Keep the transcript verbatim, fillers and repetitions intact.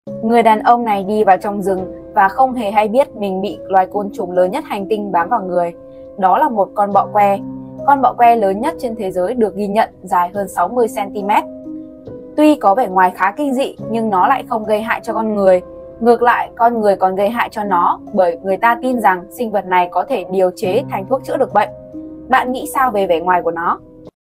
Người đàn ông này đi vào trong rừng và không hề hay biết mình bị loài côn trùng lớn nhất hành tinh bám vào người. Đó là một con bọ que. Con bọ que lớn nhất trên thế giới được ghi nhận dài hơn sáu mươi xăng ti mét. Tuy có vẻ ngoài khá kinh dị nhưng nó lại không gây hại cho con người. Ngược lại, con người còn gây hại cho nó bởi người ta tin rằng sinh vật này có thể điều chế thành thuốc chữa được bệnh. Bạn nghĩ sao về vẻ ngoài của nó?